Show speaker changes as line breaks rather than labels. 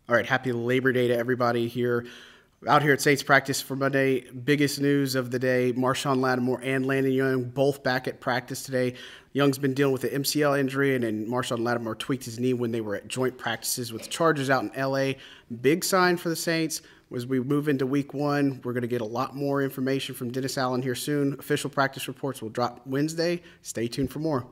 All right, happy Labor Day to everybody here. Out here at Saints practice for Monday. Biggest news of the day, Marshon Lattimore and Landon Young both back at practice today. Young's been dealing with an MCL injury, and then Marshon Lattimore tweaked his knee when they were at joint practices with the Chargers out in L.A. Big sign for the Saints. As we move into week one, we're going to get a lot more information from Dennis Allen here soon. Official practice reports will drop Wednesday. Stay tuned for more.